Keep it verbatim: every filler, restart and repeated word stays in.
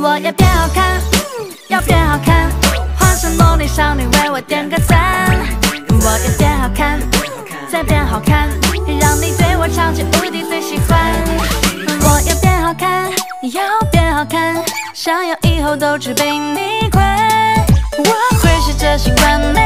我要变好看，要变好看，化身萝莉少女为我点个赞。我要变好看，再变好看，让你对我超级无敌最喜欢。我要变好看，要变好看，想要以后都只被你管。我会试着习惯美。